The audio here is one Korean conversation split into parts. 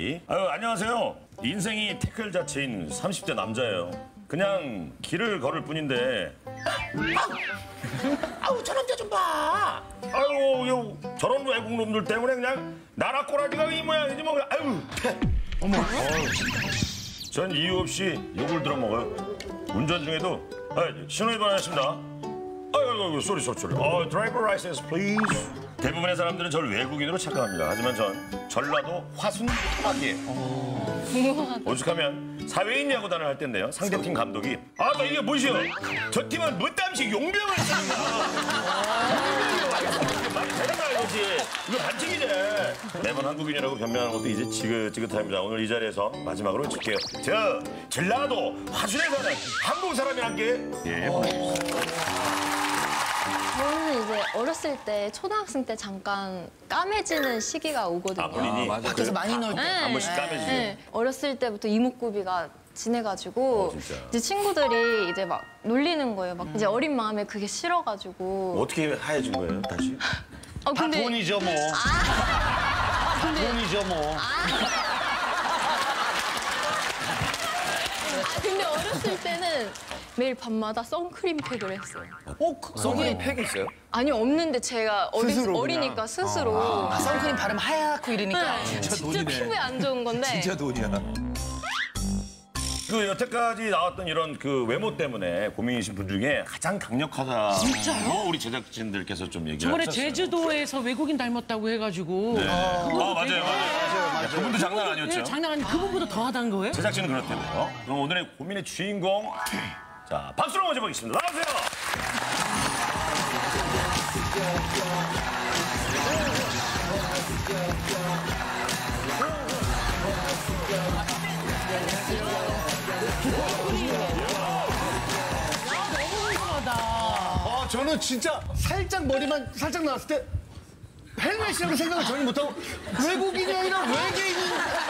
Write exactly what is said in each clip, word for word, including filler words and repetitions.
씨. 아유, 안녕하세요. 인생이 태클 자체인 삼십 대 남자예요. 그냥 길을 걸을 뿐인데. 아우, 저 남자 좀 봐. 아유, 요, 저런 외국 놈들 때문에 그냥 나라 꼬라지가 이 모양이지 뭐. 아유. 어머. 어휴. 전 이유 없이 욕을 들어먹어요. 운전 중에도 아, 신호위반 했습니다. 아유, 아유, 쏘리, 쏘리, 쏘리. 어, 드라이버 라이센스, 플리즈. 대부분의 사람들은 저를 외국인으로 착각합니다. 하지만 전 전라도 화순 토박이에요. 오죽하면 사회인 야구단을 할 때인데요. 상대팀 감독이 아, 나 이게 뭐시여? 저 팀은 뭐땀씩 용병을 쓰는가? 말이 되는가 이거지? 이거 반칙이지. 매번 한국인이라고 변명하는 것도 이제 지긋지긋합니다. 오늘 이 자리에서 마지막으로 칠게요. 저 전라도 화순에 사는 한국 사람이란 게 예. 저는 이제 어렸을 때 초등학생 때 잠깐 까매지는 시기가 오거든요. 아, 본인이? 아, 밖에서 많이 놀 때. 네. 한 번씩 까매지죠. 네. 어렸을 때부터 이목구비가 진해가지고 어, 진짜. 이제 친구들이 이제 막 놀리는 거예요. 막 이제 어린 마음에 그게 싫어가지고. 어떻게 하얘진 거예요, 다시? 아, 근데... 다 돈이죠, 뭐. 아, 근데... 돈이죠, 뭐. 아, 근데 어렸을 때는 매일 밤마다 선크림 팩을 했어요. 어, 그 선크림 팩 있어요? 아니, 없는데 제가 어리, 스스로 어리니까 스스로. 아, 선크림 바르면 하얗고 이러니까. 네, 진짜 진짜 돈이네. 피부에 안 좋은 건데. 진짜 돈이야. 그 여태까지 나왔던 이런 그 외모 때문에 고민이신 분 중에 가장 강력하다. 진짜요? 우리 제작진들께서 좀 얘기를 저번에 하셨어요. 제주도에서 외국인 닮았다고 해가지고. 네. 아, 그분도 맞아요, 되게- 맞아요. 맞아요. 그분도 장난 아니었죠. 네, 장난 아니. 그분보다 더 하다는 거예요? 제작진은 그렇다고요. 그럼 오늘의 고민의 주인공. 자, 박수로 모셔보겠습니다. 나와주세요. 아, 저는 진짜 살짝 머리만 살짝 나왔을 때 헬멧이라고 생각을 전혀 못하고 외국인이 아니라 외계인인.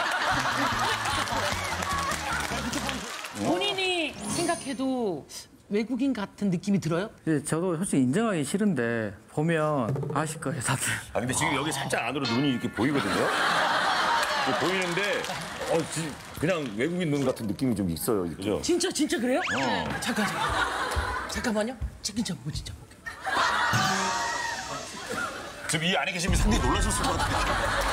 본인이 생각해도 외국인 같은 느낌이 들어요? 예, 저도 솔직히 인정하기 싫은데 보면 아실 거예요, 다들. 아, 근데 지금 여기 살짝 안으로 눈이 이렇게 보이거든요. 보이는데, 어, 지- 그냥 외국인 눈 같은 느낌이 좀 있어요, 그죠? 진짜 진짜 그래요? 네. 잠깐 잠깐. 잠깐만요. 진짜 보고 진짜 보고. 지금 이 안에 계시면 상당히 놀라셨을 것 같아요.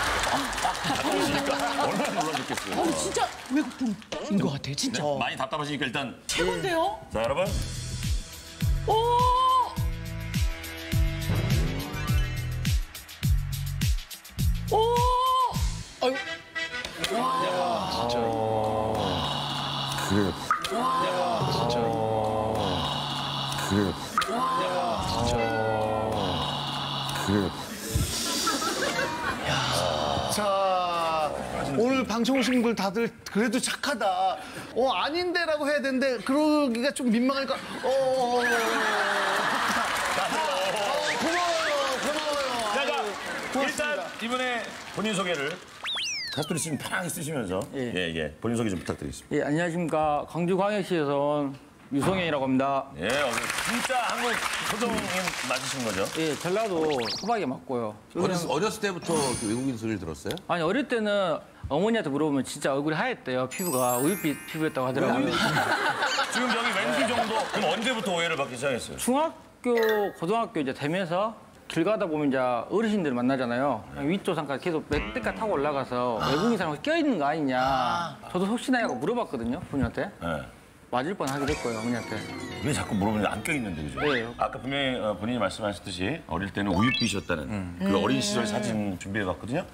보시니까 얼마나 놀라셨겠어요. 어, 진짜 외국분인 것 같아요. 진짜. 네, 많이 답답하시니까 일단. 최고인데요? 자, 여러분. 오! 오! 아유, 그래. 그래. 그래. 자, 오늘 방송 오신 분들 다들 그래도 착하다. 어, 아닌데라고 해야 되는데 그러기가 좀 민망하니까. 어, 어, 어, 어. 어, 고마워요, 고마워요. 자, 자, 아유, 고맙습니다. 일단 이번에 본인 소개를 가스토리 씨 편하게 쓰시면서 예. 예, 예, 본인 소개 좀 부탁드리겠습니다. 예, 안녕하십니까. 광주광역시에서 온 유성현이라고 합니다. 예, 오늘 진짜 한국 소정인 맞으신 거죠? 예, 전라도 토박이 맞고요. 어렸을, 어렸을 때부터 그 외국인 소리를 들었어요? 아니, 어릴 때는 어머니한테 물어보면 진짜 얼굴이 하얗대요. 피부가 우윳빛 피부였다고 하더라고요. 지금 여기 왼수 정도, 그럼 언제부터 오해를 받기 시작했어요? 중학교, 고등학교 이제 되면서 길 가다 보면 이제 어르신들 만나잖아요. 위쪽 상까지 계속 맷대가 타고 올라가서 외국인 사람이 껴있는 거 아니냐. 저도 혹시나 하고 물어봤거든요, 본인한테. 네. 맞을 뻔 하게 됐고요, 어머니한테. 왜 자꾸 물어보는데 안 껴있는데, 그죠? 네. 아까 분명히 어, 본인이 말씀하셨듯이 어릴 때는 우윳빛이었다는 그 어린 시절 사진 준비해봤거든요.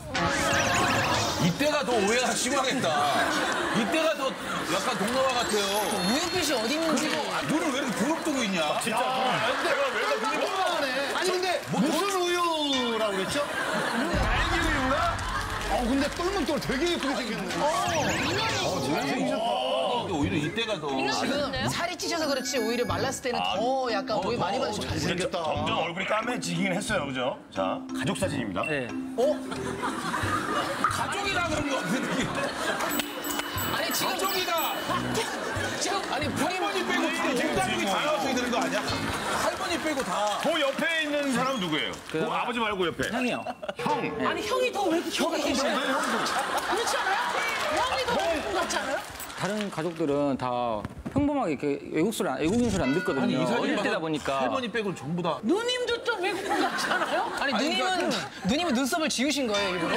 이때가 더 오해가 심하겠다. 이때가 더 약간 동남아 같아요. 우유빛이 어디 있는지. 아, 눈을 왜 이렇게 부릅뜨고 있냐? 진짜. 내가 왜 그래? 민망하네. 아니, 근데 무슨 우유라고 그랬죠? 딸기 우유인가? 어, 근데 똘면 똘 되게 예쁘게 생겼네. 오히려 이때가 더. 지금 살이 찌셔서 그렇지 오히려 말랐을 때는 더 약간 오해 많이 받으시죠. 잘생겼다. 점점 얼굴이 까매지긴 했어요, 그죠? 자, 가족 사진입니다. 예. 가족이라 그런 거 같은 느낌. 아니 지금 가족이가 지금 아니 본인 할머니 빼고 다 온 가족이 다 나와서 되는 거 아니야? 할머니 빼고 다. 그 옆에 있는 사람은 누구예요? 그 아버지 말고 옆에. 형이요. 형. 아니 형이 더 외국 형가 계시네. 그렇지 않아요? 형이 더 외국 같지 않아요? 다른 가족들은 다 평범하게 이렇게 외국 소리, 안- 외국인 소리 안 듣거든요. 아니 이 사진 어릴 봐서 때다 보니까. 할머니 빼고 전부 다. 누님도 좀 외국 분 같지 않아요? 아니 누님은 누님은 눈썹을 지우신 거예요 일부러?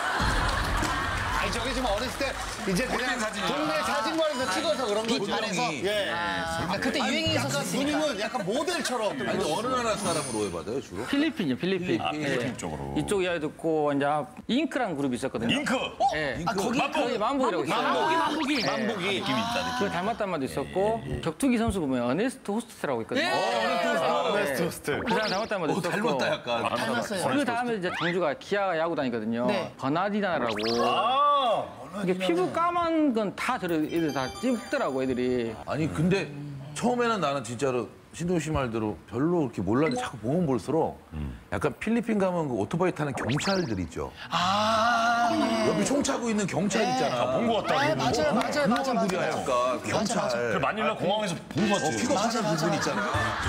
아니 저기 지금 어렸을 때 이제 그냥 동네 사진관에서 찍어서 그런 거지. 안에서? 예. 아, 그때 유행이 약간 있었으니까. 누님은 약간 모델처럼. 아니 어느 나라 사람으로 오해받아요 주로? 필리핀이요, 필리핀. 아, 필리핀 예. 쪽으로. 이쪽 이야기 듣고 이제 잉크라는 그룹이 있었거든요. 잉크. 예. 아 거기 거기 만복이라고 있어요. 만복이 만복이. 만복이 느낌이 있다. 그 닮았단 말도 있었고 격투기 선수 보면 어네스트 호스트라고 있거든요. 베스트 호스트. 그 사람 닮았단 말도 어, 있었고. 닮았다 약간. 닮았어요. 그 다음에 이제 장주가 기아 야구 다니거든요. 네. 버나디나라고. 아. 이게 피부 까만 건 다 저래 애들 다 찝더라고 애들이. 아니 근데 처음에는 나는 진짜로 신동 씨 말대로 별로 그렇게 몰랐는데 자꾸 보면 볼수록 약간 필리핀 가면 그 오토바이 타는 경찰들 있죠. 아, 옆에 총 차고 있는 경찰 있잖아. 본 것 같다. 네, 맞아요, 맞아요, 맞아요, 얼굴이야 맞아요. 약간 경찰. 그 마닐라 공항에서 본 것 같아요. 피가 파는 부분 있잖아.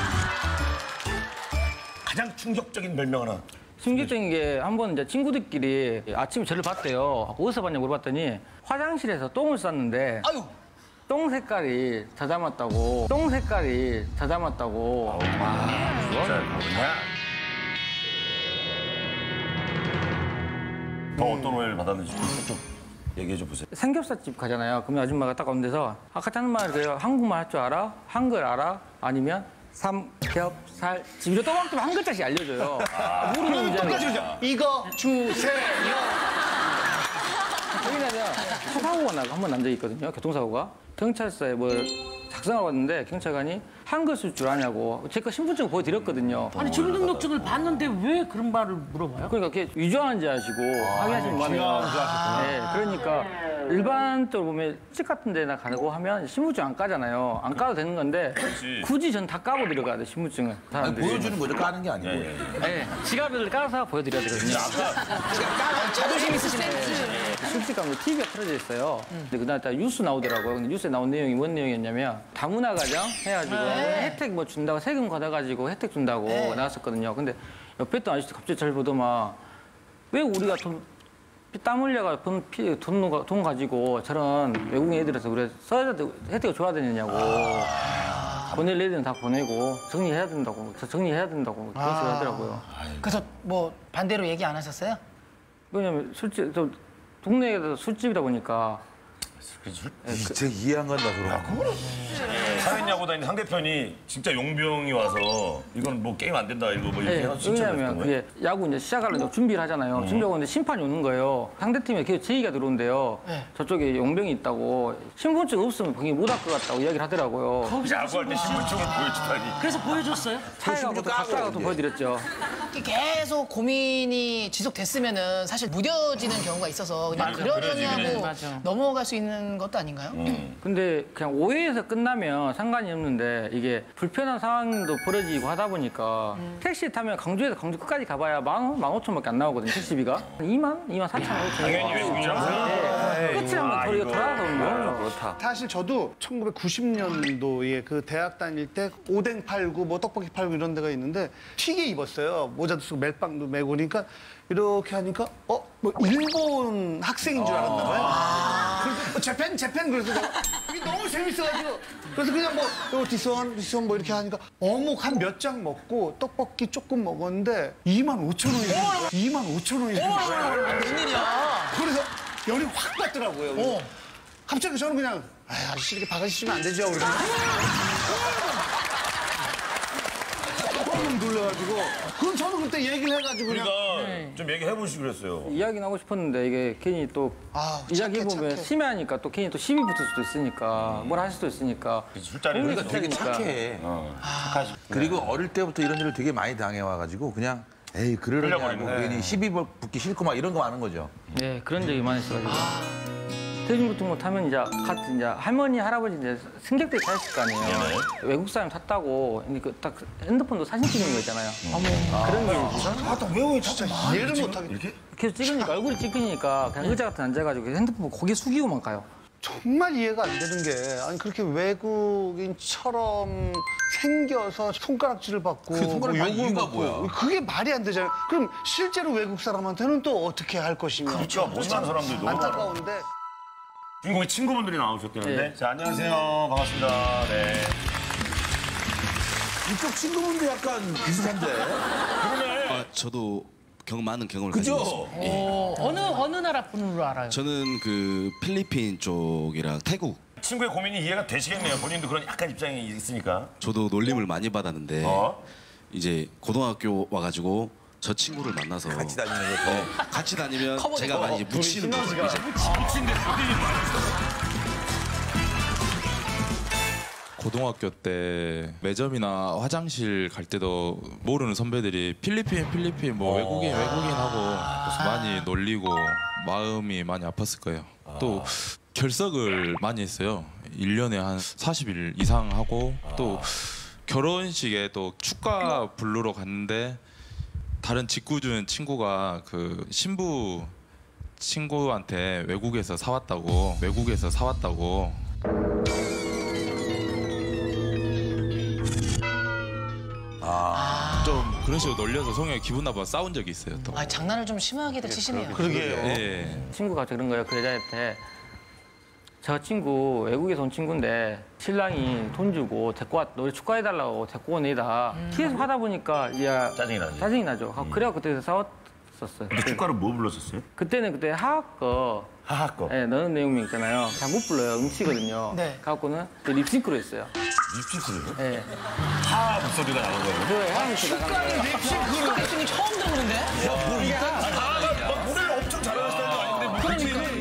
가장 충격적인 별명 하나. 충격적인 게 한 번 이제 친구들끼리 아침에 저를 봤대요. 어디서 봤냐고 물어봤더니 화장실에서 똥을 쌌는데 아유. 똥 색깔이 다 닮았다고. 똥 색깔이 다 닮았다고. 진짜 뭐냐? 더 어떤 오해를 받았는지 좀 얘기해 줘 보세요. 삼겹살집 가잖아요. 그러면 아줌마가 딱 오는 데서 아까 하는 말 그래요. 한국말 할 줄 알아? 한글 알아? 아니면 삼겹살집 이런 또박또박 한 글자씩 알려줘요. 모르는 문제는 똑같이 그죠? 이거 주세요. 거기는 차 사고가 나고 한 번 난 적이 있거든요. 교통사고가. 경찰서에 뭐 작성하고 왔는데 경찰관이 한글 쓸 줄 아냐고. 제 거 신분증 보여드렸거든요. 아니 주민등록증을 봤는데 왜 그런 말을 물어봐요? 그러니까 그게 위조하는지 아시고 확인하시는 거 하면 네, 그러니까 일반적으로 보면 집 같은 데나 가고 하면 신분증 안 까잖아요. 안 까도 되는 건데 굳이 전 다 까고 들어가야 돼 신분증을. 아니, 사람들이. 보여주는 거죠. 까는 게 아니고. 네, 지갑을 까서 보여드려야 되거든요. 자존심 있으시네. 술집 가면 티비가 틀어져 있어요. 근데 그날 딱 뉴스 나오더라고요. 근데 뉴스에 나온 내용이 뭔 내용이었냐면 다문화 가정 해가지고 혜택 뭐 준다고 세금 걷어가지고 혜택 준다고 나왔었거든요. 근데 옆에 또 아저씨 갑자기 잘 보더만 왜 우리가 돈 땀 흘려가 돈, 피, 돈, 돈 가지고 저런 외국인 애들에서 그래 써야 돼 혜택을 줘야 되느냐고. 보낼 애들은 다 보내고 정리해야 된다고. 저 정리해야 된다고 그런 소리 하더라고요. 그래서 뭐 반대로 얘기 안 하셨어요? 왜냐면 술집, 저 동네에서 술집이다 보니까 진짜 이해 안 간다 그럼. 사회야구 다니는 상대편이 진짜 용병이 와서 이건 뭐 게임 안 된다 이거 뭐 이렇게 네, 해서 진짜 왜냐면 그게 야구 이제 시작하려고 준비를 하잖아요. 준비하고 있는데 심판이 오는 거예요. 상대팀에 계속 제의가 들어온대요. 저쪽에 용병이 있다고 신분증 없으면 거기 못 할 것 같다고 이야기를 하더라고요. 야구할 때 신분증을 보여주다니. 그래서 보여줬어요? 차에 가고 또 갔다가 또 보여드렸죠. 계속 고민이 지속됐으면은 사실 무뎌지는 경우가 있어서 그냥 맞아, 그러려니 그러지, 하고 맞아. 넘어갈 수 있는 것도 아닌가요? 근데 그냥 오해에서 끝나면 상관이 없는데 이게 불편한 상황도 벌어지고 하다 보니까 택시 타면 강주에서 강주 끝까지 가봐야 만 원, 만 오천밖에 안 나오거든요. 택시비가. 이만? 이만 사천 원, 오천 원. 당연히 외국인이라서. 끝을 한번 더 이거 돌아가서 오는 거예요. 사실 저도 천구백구십 년도에 그 대학 다닐 때 오뎅 팔고 뭐 떡볶이 팔고 이런 데가 있는데 튀게 입었어요. 모자도 쓰고 멜빵도 메고 그러니까 이렇게 하니까 어? 뭐 일본 학생인 줄 알았나 봐요. 그래서 어, 재팬 재팬 그래서 내가 이게 너무 재밌어가지고 그래서 그냥 뭐 요 디스원 디스원 뭐 이렇게 하니까 어묵 한 몇 장 먹고 떡볶이 조금 먹었는데 이만 오천 원이 되는 거야. 이만 오천 원이 되는 거야. 웬일이야? 그래서 열이 확 받더라고요. 갑자기 저는 그냥 아, 아저씨 이렇게 박아주시면 안 되죠. 그러면 뻥 놀라가지고 그럼 저는 그때 얘기를 해가지고 그냥 우리가 좀 얘기해 보시고 그랬어요. 이야기는 하고 싶었는데 이게 괜히 또 아, 이야기해보면 착해, 착해. 심해하니까 또 괜히 또 시비 붙을 수도 있으니까 뭘 할 수도 있으니까 술자리 그러니까 그러니까 되게 착해. 그리고 어릴 때부터 이런 일을 되게 많이 당해와가지고 그냥 에이 그러려니 하고 흘려버리네. 괜히 시비 붙기 싫고 막 이런 거 많은 거죠. 네 그런 적이 많았어가지고 대중교통을 타면 이제 같은 이제 할머니 할아버지 이제 승객들이 타셨을 거 아니에요. 외국 사람 탔다고 그 딱 핸드폰도 사진 찍는 거 있잖아요. 그런 게 있어. 아나 왜 진짜 이해를 못하겠 이렇게? 계속 찍으니까 얼굴이 찍히니까 그냥 의자 같은 데 앉아가지고 핸드폰 고개 숙이고만 가요. 정말 이해가 안 되는 게 아니 그렇게 외국인처럼 생겨서 손가락질을 받고 그 손가락 받는 욕을 이유가 먹고 뭐야? 그게 말이 안 되잖아요. 그럼 실제로 외국 사람한테는 또 어떻게 할 것이며 그렇죠. 못난 사람들도. 안타까운데 주인공의 친구분들이 나오셨다는데. 네. 자, 안녕하세요. 반갑습니다. 네. 이쪽 친구분도 약간 비슷한데. 아, 저도 경, 많은 경험을 가지고 그죠? 있습니다. 예. 어, 어느 어느 나라 분으로 알아요? 저는 그 필리핀 쪽이랑 태국. 친구의 고민이 이해가 되시겠네요. 본인도 그런 약간 입장이 있으니까. 저도 놀림을 많이 받았는데 어? 이제 고등학교 와가지고 저 친구를 만나서 같이 다니는 거 더. 어, 같이 다니면 제가 많이 묻히는 거죠. 이제. 고등학교 때 매점이나 화장실 갈 때도 모르는 선배들이 필리핀 필리핀 뭐 외국인 외국인 하고 많이 놀리고 마음이 많이 아팠을 거예요. 또 결석을 많이 했어요. 일 년에 한 사십 일 이상 하고 또 결혼식에 또 축가 부르러 갔는데 다른 직구준 친구가 그 신부 친구한테 외국에서 사왔다고 외국에서 사왔다고 좀 그런 식으로 놀려서 성형이 기분 나빠 싸운 적이 있어요 또. 아, 장난을 좀 심하게들 치시네요. 그러게요. 예. 친구가 그런 거예요. 그 여자한테 저 친구 외국에서 온 친구인데 신랑이 돈 주고 데리고 왔 너희 축가해달라고 데리고 온 애다. 계속 하다 보니까 이제 짜증이 나지. 짜증이 나죠. 그래갖고 그때 싸웠었어요. 근데 축가를 뭐 불렀었어요? 그때는 그때 하하 거 하하 거. 예, 너는 내용명 있잖아요. 잘 못 불러요. 음치거든요. 네. 갖고는 립싱크로 했어요. 립싱크로요? 예. 하하 목소리가 나는 거예요. 그 하하씩 나가는 거예요. 립싱크로 립싱크 처음 들어보는데? 하하가 노래를 엄청 잘하는 스타일도 아닌데 뭐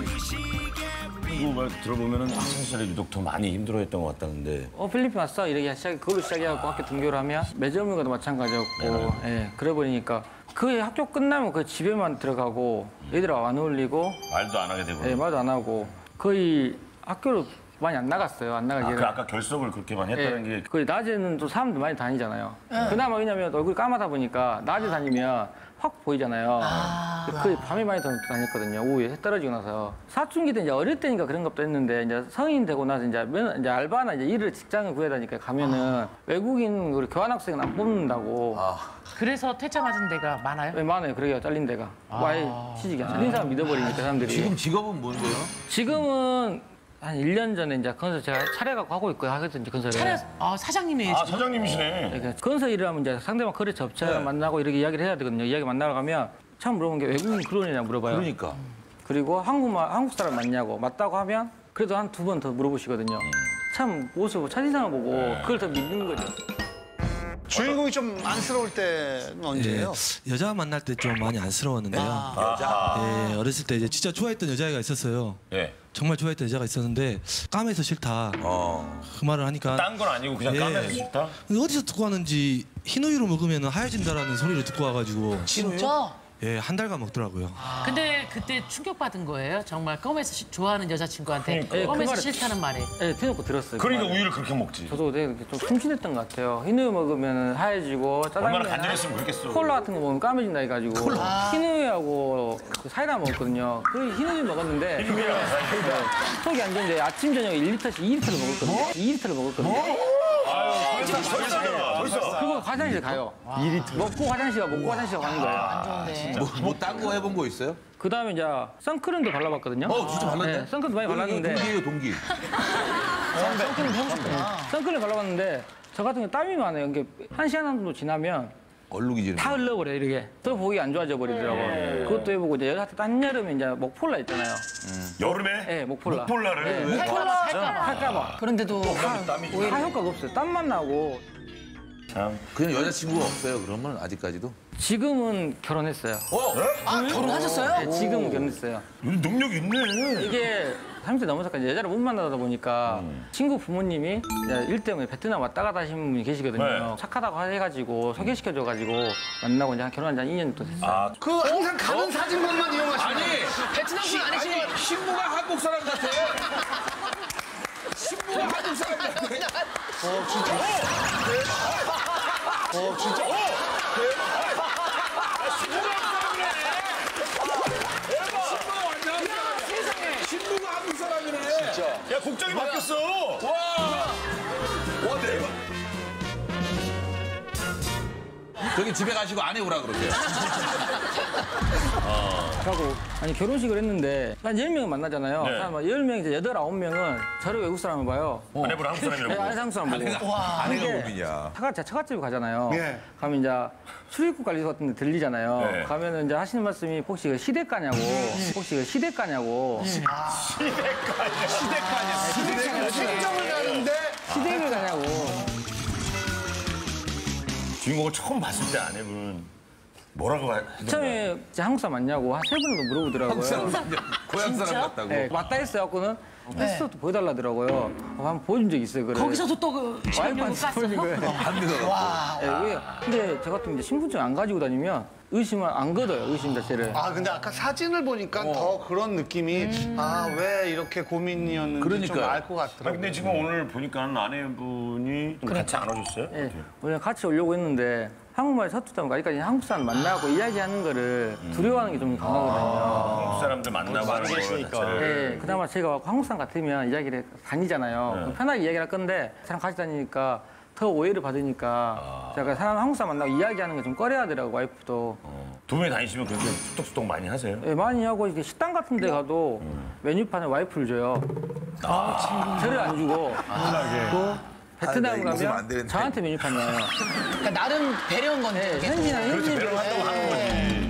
이거 말 들어보면은 학창 시절에 유독 더 많이 힘들어했던 것 같다는데. 어 필리핀 왔어 이렇게 시작 그걸로 시작해갖고 학교 등교를 하면 매점을 가도 마찬가지였고 예 그래 버리니까 그 학교 끝나면 그 집에만 들어가고 애들하고 안 어울리고 말도 안 하게 되고. 예 말도 안 하고 거의 학교를 많이 안 나갔어요 안 아, 나가게 그 아까 결석을 그렇게만 했다는 게. 그 낮에는 또 사람들 많이 다니잖아요. 그나마 왜냐면 얼굴이 까마다 보니까 낮에 다니면 확 보이잖아요. 그 밤에 많이 다녔거든요. 오후에 해 떨어지고 나서 사춘기 때 이제 어릴 때니까 그런 것도 했는데 이제 성인 되고 나서 이제 면 이제 알바나 이제 일을 직장을 구해야 되니까 가면은 외국인 우리 교환학생은 안 뽑는다고. 그래서 퇴짜 맞은 데가 많아요? 왜 많아요. 그러게요. 잘린 데가. 와이 취직이 안 잘린 사람 믿어버리니까 사람들이. 지금 직업은 뭔데요? 지금은 한 일 년 전에 이제 건설 제가 차려갖고 하고 있고요. 하거든요, 건설에. 차려, 아, 사장님이에요, 아 지금. 사장님이시네. 그러니까 건설 일을 하면 이제 상대방 거래처 업체를 만나고 이렇게 이야기를 해야 되거든요. 이야기 만나러 가면 처음 물어본 게 외국인 그런 애냐 물어봐요. 그러니까. 그리고 한국말, 한국 사람 맞냐고 맞다고 하면 그래도 한 두 번 더 물어보시거든요. 참 모습, 첫인상을 보고 그걸 더 믿는 거죠. 주인공이 좀 안쓰러울 때는 언제예요? 예, 여자 만날 때 좀 많이 안쓰러웠는데요. 예, 어렸을 때 이제 진짜 좋아했던 여자애가 있었어요. 예. 정말 좋아했던 여자가 있었는데 까매서 싫다. 어. 그 말을 하니까 딴 건 아니고 그냥 예. 까매서 싶다. 근데 어디서 듣고 왔는지 흰 우유를 먹으면 하얘진다라는 소리를 듣고 와가지고 진짜? 예, 한 달간 먹더라고요. 근데 그때 충격받은 거예요? 정말 껌에서 시- 좋아하는 여자친구한테 예, 그 껌에서 말을- 싫다는 말에. 네, 대놓고 들었어요. 그 그러니까 말을. 우유를 그렇게 먹지. 저도 되게 좀 심심했던 것 같아요. 흰 우유 먹으면 하얘지고 얼마나 짜장면 간절했으면 그랬겠어. 콜라 같은 거 먹으면 까매진다 해가지고 흰 우유하고 그 사이다 먹었거든요. 그 흰 우유 먹었는데 네, 속이 안 좋은데 아침 저녁 일 리터씩 이 리터를 먹었거든요. 뭐? 이 리터를 먹었거든요. 벌써 벌써. 그리고 화장실 가요. 이 리터. 먹고 화장실 가 먹고 화장실 가는 거예요. 좋은데. 뭐 딴 거 해본 거 있어요? 그 다음에 이제 선크림도 발라봤거든요. 어, 진짜 발랐네? 네, 선크림도 많이 발랐는데 동기예요, 동기. 선크림 해보셨구나. 선크림 발라봤는데 저 같은 경우 땀이 많아요. 이게 한 시간 정도 지나면 얼룩이 지는 다 흘러버려요, 이렇게. 더 보기 안 좋아져 버리더라고요. 그것도 해보고 이제 여자 한여름에 이제 목폴라 있잖아요. 여름에 네, 목폴라. 목폴라를 네, 왜? 목폴라 할까봐. 그런데도 하 효과가 없어요. 땀만 나고. 참. 그냥 여자친구가 없어요, 그러면 아직까지도? 지금은 결혼했어요. 아, 결혼하셨어요? 네, 지금은 결혼했어요. 능력 있네. 이게 삼십 대 넘어서까지 여자를 못 만나다 보니까 친구 부모님이 이제 일 때문에 베트남 왔다 갔다 하시는 분이 계시거든요. 네. 착하다고 해가지고 소개시켜줘가지고 만나고 이제 결혼한 지 한 이 년 또 됐어요. 아, 그 항상 가는 사진만만 이용하시는 아니, 베트남 분 아니신 거. 신부가 한국 사람 같아. 신부가 한국 사람 같아. 어, 진짜. 신부가 완전 신부가 한국 사람이네. 진짜. 국장이 바뀌었어. 와! 와, 대박. 저기 집에 가시고 안 해오라 그러세요. 하고 아니 결혼식을 했는데 한 열 명을 만나잖아요. 네. 한 열 명에서 여덟, 아홉 명은 저를 외국 사람을 봐요. 아내분 한국 네, 사람이라고. 아내 한국 사람 보고. 와, 아내가 근데 고민이야. 차가, 제가 처갓집에 가잖아요. 네. 가면 이제 출입국 관리소 같은 데 들리잖아요. 네. 가면은 이제 하시는 말씀이 혹시 그 시댁가냐고. 혹시 그 시댁가냐고. 시댁가냐. 시댁가냐. 친정을 가는데 시댁을 가냐고. 주인공을 처음 봤을 때 아내분은 뭐라고 하던가요? 처음에 이제 한국 사람 맞냐고 한 세 번도 물어보더라고요. 고향 사람 같다고. 네, 맞다 했어갖고는 패스포트 보여달라더라고요. 어, 한번 보여준 적이 있어요. 그래. 거기서도 또그 와이프한테 보여준 거예요. 안 믿어. 네, 왜? 근데 저 같은 이제 신분증 안 가지고 다니면 의심을 안 거둬요. 의심 자체를. 아 근데 아까 사진을 보니까 더 그런 느낌이 아 왜 이렇게 고민이었는지 좀 그러니까요. 알 것 아, 같더라고요. 근데 지금 오늘 보니까 아내분이 같이 안 오셨어요? 네, 원래 같이 오려고 했는데 한국말 서투다 보니까 아직까지 한국 사람 만나고 이야기하는 거를 두려워하는 게 좀 강하거든요. 한국 사람들 만나고 하는 거 자체를. 네, 그나마 제가 한국 사람 같으면 이야기를 다니잖아요. 그럼 편하게 이야기를 할 건데 사람 같이 다니니까 더 오해를 받으니까 제가 사람 한국 사람 만나고 이야기하는 거 좀 꺼려야 하더라고 와이프도. 어, 두 분이 다니시면 그렇게 수덕수덕 많이 하세요? 네, 많이 하고 이렇게 식당 같은 데 가도 메뉴판에 와이프를 줘요. 저를 안 주고. 또 베트남 아, 나 이거 웃으면 안 가면 되는데. 저한테 메뉴판 나요. 그러니까 나름 배려한 건데. 네, 현진이랑 그렇죠. 현진 배려를 한다고 하는 거지.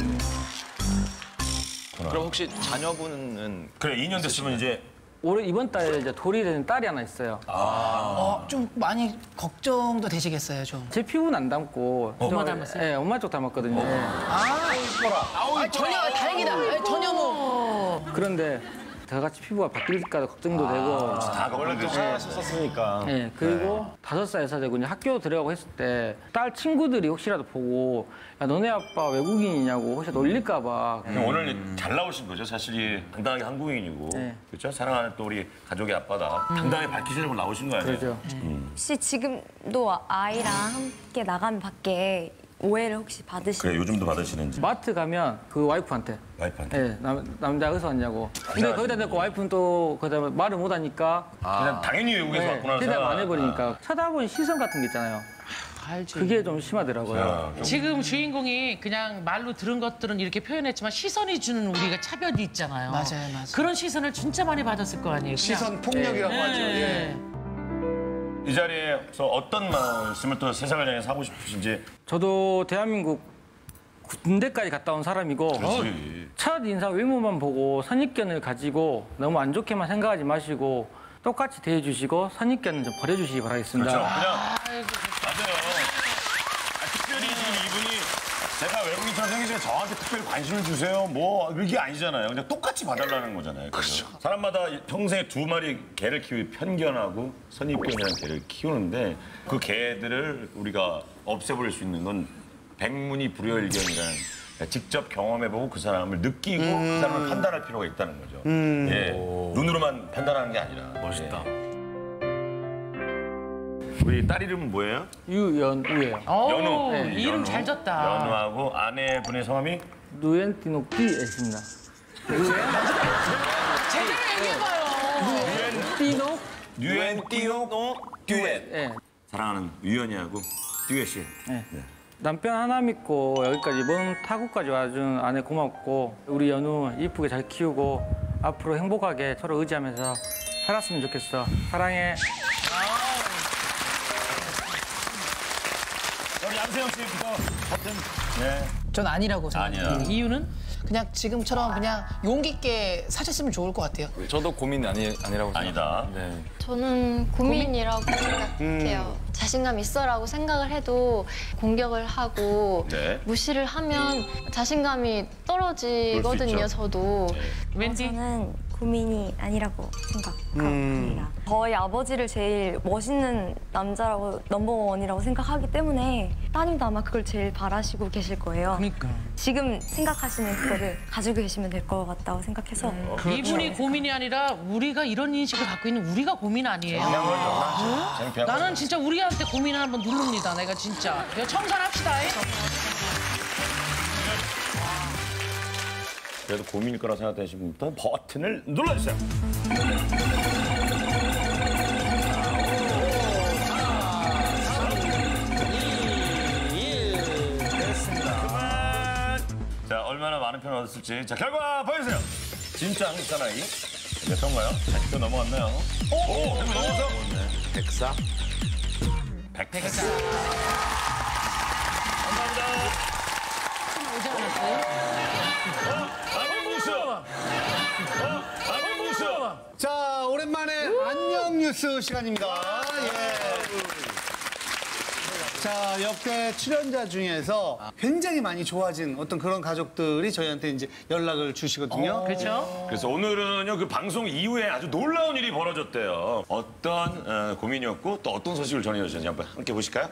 그럼 혹시 자녀분은 그래, 이 년 됐으면 이제 올해 이번 달에 이제 돌이 되는 딸이 하나 있어요. 어, 좀 많이 걱정도 되시겠어요, 좀. 제 피부는 안 닮고 엄마 닮았어요? 네, 엄마 쪽 닮았거든요. 네. 아, 전혀 다행이다. 아니, 전혀 뭐. 그런데 저같이 피부가 바뀔까 걱정도 되고. 다 원래 그 하셨었으니까. 네, 그리고 다섯 살에서 되고 이제 학교 들어가고 했을 때 딸 친구들이 혹시라도 보고 야 너네 아빠 외국인이냐고 혹시 놀릴까 봐. 오늘 잘 나오신 거죠. 사실이 당당하게 한국인이고 네. 그렇죠. 사랑하는 또 우리 가족의 아빠다. 당당하게 밝히시려고 나오신 거 아니에요? 그렇죠. 혹시 지금도 아이랑 함께 나가면 밖에 오해를 혹시 받으시나요? 그래, 요즘도 받으시는지. 마트 가면 그 와이프한테 와이프한테. 네, 남, 남자 어디서 왔냐고. 근데 거기다 대고 와이프는 또 거기다 말을 못 하니까 그냥 당연히 외국에서 네, 왔구나. 대답 안 해버리니까 쳐다보는 시선 같은 게 있잖아요. 알지. 그게 좀 심하더라고요. 지금 주인공이 그냥 말로 들은 것들은 이렇게 표현했지만 시선이 주는 우리가 차별이 있잖아요. 맞아요, 맞아요. 그런 시선을 진짜 많이 받았을 거 아니에요. 그냥. 시선 폭력이라고 하죠. 예. 네. 이 자리에서 어떤 말씀을 또 세상을 향해서 하고 싶으신지. 저도 대한민국 군대까지 갔다 온 사람이고 그렇지. 첫 인상 외모만 보고 선입견을 가지고 너무 안 좋게만 생각하지 마시고 똑같이 대해주시고 선입견은 좀 버려주시기 바라겠습니다. 그렇죠. 그냥 맞아요. 아, 특별히 지금 이분이 제가 외국인처럼 생기시면 저한테 특별히 관심을 주세요. 뭐 그게 아니잖아요. 그냥 똑같이 봐달라는 거잖아요. 그렇죠. 사람마다 평생에 두 마리 개를 키우기 편견하고 선입견이라는 개를 키우는데 그 개들을 우리가 없애버릴 수 있는 건 백문이 불여일견이라는 직접 경험해보고 그 사람을 느끼고 그 사람을 판단할 필요가 있다는 거죠. 예, 눈으로만 판단하는 게 아니라. 멋있다. 우리 딸 이름은 뭐예요? 유연우예요. 오, 연우. 네, 이름 연우. 잘 졌다. 연우하고 아내분의 성함이? 누엔티노 B입니다. 제대로 얘기해봐요. 띠노? 뉴엔띠오 듀엣. 네. 사랑하는 유연이하고 듀엣이. 네. 남편 하나 믿고 여기까지 먼 타국까지 와준 아내 고맙고 우리 연우 이쁘게 잘 키우고 앞으로 행복하게 서로 의지하면서 살았으면 좋겠어. 사랑해. 우리 양세형 씨부터 버튼. 네. 전 아니라고 생각해요. 아니야. 이유는? 그냥 지금처럼 그냥 용기 있게 사셨으면 좋을 것 같아요. 저도 고민 아니, 아니라고 생각합니다. 아니다. 네. 저는 고민이라고 생각해요. 자신감 있어라고 생각을 해도 공격을 하고 네. 무시를 하면 자신감이 떨어지거든요, 저도. 왠지 저는 고민이 아니라고 생각합니다. 저희 아버지를 제일 멋있는 남자라고 넘버원이라고 생각하기 때문에 따님도 아마 그걸 제일 바라시고 계실 거예요. 그러니까. 지금 생각하시는 그거를 가지고 계시면 될 것 같다고 생각해서 이분이 고민이 아니라 우리가 이런 인식을 갖고 있는 우리가 고민 아니에요. 그냥 거죠. 창피한 나는 거죠. 진짜 우리한테 고민을 한번 누릅니다. 내가 진짜. 이거 청산합시다. 그래도 고민일 거라 생각되시는 분부터 버튼을 눌러주세요. 남편 얻었을지. 자, 결과 보여주세요. 진짜 한국 사나이. 몇번가요? 백도 넘어갔나요? 오! 오! 백도 넘어서? 백사? 백사. 감사합니다. 오지 않았어요? 어? 아무 무수! 어? 아무 무수! 자, 오랜만에 안녕 뉴스 시간입니다. 예. 자, 역대 출연자 중에서 굉장히 많이 좋아진 어떤 그런 가족들이 저희한테 이제 연락을 주시거든요. 그렇죠? 그래서 오늘은요, 그 방송 이후에 아주 놀라운 일이 벌어졌대요. 어떤 어, 고민이었고 또 어떤 소식을 전해주셨는지 한번 함께 보실까요?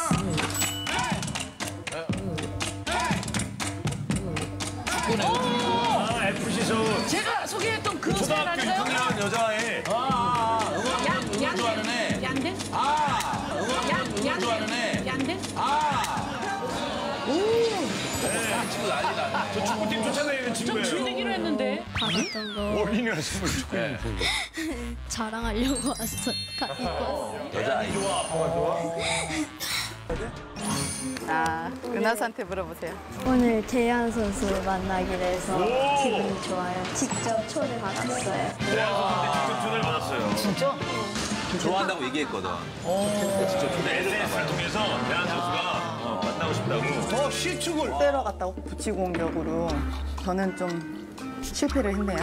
아, 에프씨소. 제가 소개했던 그 사연 초등학교 아닌가요? 육 학년 여자애. 아, 응원 양, 양, 좋아하는 애. 양대? 아, 응원 양, 양, 좋아하는 애. 양대? 아. 오. 친구 난리 나네. 저 축구팀 쫓아다니는 좀 친구예요. 줄이기로 했는데. 받았던 거 올리는 친구 축구. 네. 자랑하려고 왔어. 가, 입고 왔어요. 여자아이. 좋아, 아빠가 좋아. 아, 은하수한테 물어보세요. 오늘 대한 선수 만나기로 해서 오! 기분이 좋아요. 직접 초대받았어요. 대한 선수한테 직접 초대를 받았어요. 진짜? 좋아한다고 얘기했거든. 에스엔에스를 통해서 대한 선수가 어, 만나고 싶다고. 더 시축을. 때려 갔다고 붙이고 온 격으로 저는 좀 실패를 했네요.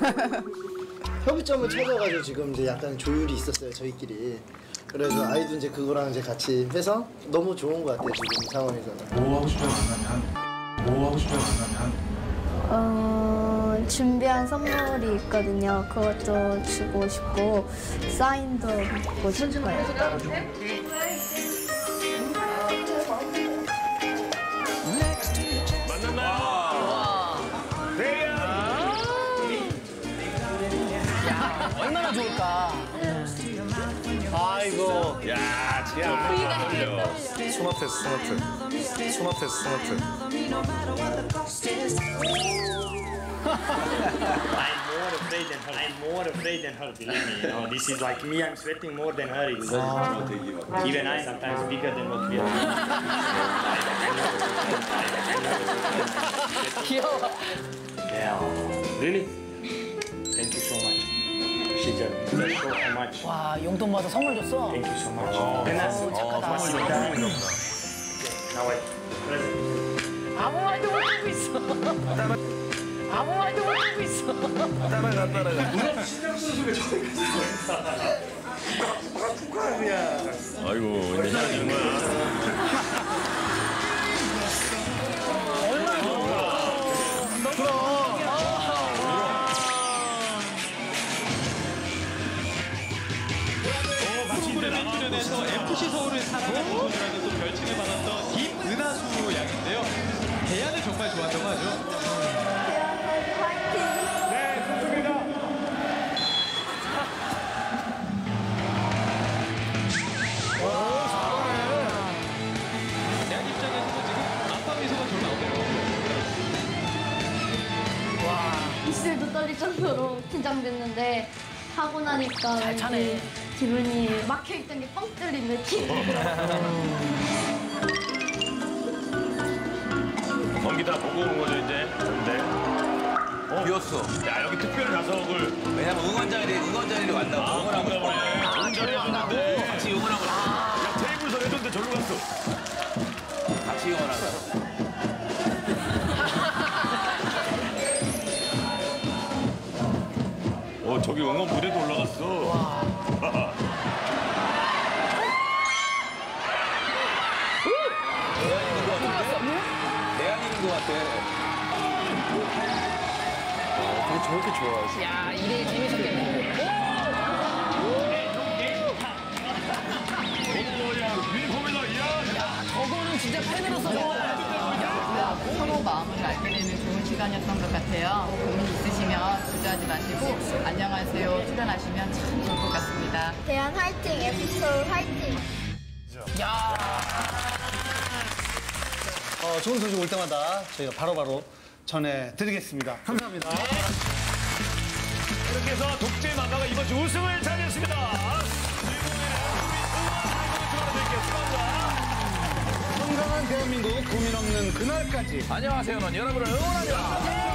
협의점을 찾아가지고 지금 이제 약간 조율이 있었어요, 저희끼리. 그래서 아이도 이제 그거랑 이제 같이 해서 너무 좋은 것 같아요, 지금 상황에서는. 뭐 하고 싶어요, 만나면? 뭐 하고 싶어요, 만나면? 어, 준비한 선물이 있거든요. 그것도 주고 싶고 사인도 받고 싶어요. 만났나요? 대한. 야, 얼마나 좋을까. 아이고. 야, 진짜 떨려. 스마트했어, 스마트. 스마트했어, 스마트. I'm more afraid than her. I'm more afraid than her. Believe me. You know, this is like me. I'm sweating more than her. It's even I sometimes bigger than what we are. 귀여워. Yeah. Really? Thank you so much. She just just showed how much. 와, 용돈 모아서 선물 줬어. Thank you so much. 어, Goodness. 착하다. 고맙습니다. Now I present. 아무 말도 못하고 있어. 아무 말도 못하고 있어. 따라가, 따라가. 아이고, 이제 헤어지는 거야. 얼마나 좋아. 그럼. 에서 에프씨 서울을 사랑하는 분이라는 또 별칭을 받았던 김은하수 양인데요. 대안을 정말 좋아한다고 하죠. 네, 좋습니다. 대안 입장에서도 지금 아빠 미소가 별로 나오네요. 입술도 떨릴 정도로 긴장됐는데 하고 나니까 잘 차네. 왠지 기분이 막혀있던 게 뻥 뚫린 느낌. 경기 다 보고 온 거죠, 이제. 근데. 어? 비었어. 야, 여기 특별 좌석을. 왜냐면 응원자들이, 응원자들이 왔다고. 아, 응원하고 싶어. 응원하고 응원자리 해줬는데. 같이 응원하고 싶어. 야, 테이블 서 해줬는데 절로 갔어. 같이 응원하고. 어, 저기 응원 무대도 올라갔어. 대안인 것 같은데? 대안인 것 같아. 어떻게 저렇게 좋아하지? 야, 이래 재밌었겠네. 저거는 진짜 팬으로서 서로 마음을 알게 되는 좋은 시간이었던 것 같아요. 고민 있으시면 주저하지 마시고 안녕하세요 출연하시면 참 좋을 것 같습니다. 대한 화이팅, 에피소드 화이팅. 야. 어, 좋은 소식 올 때마다 저희가 바로바로 전해드리겠습니다. 감사합니다. 이렇게 해서 독재 만화가 이번 주 우승을 차지했습니다. 주인공의 우리 응원 축하드릴게요. 수고합니다. 건강한 대한민국 고민 없는 그날까지. 안녕하세요. 넌 여러분을 응원합니다.